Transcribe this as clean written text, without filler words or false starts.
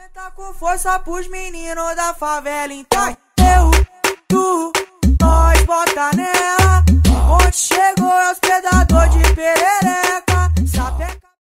Tá com força pros meninos da favela, então eu, tu, nós bota nela. Onde chegou é os predadores de pereré.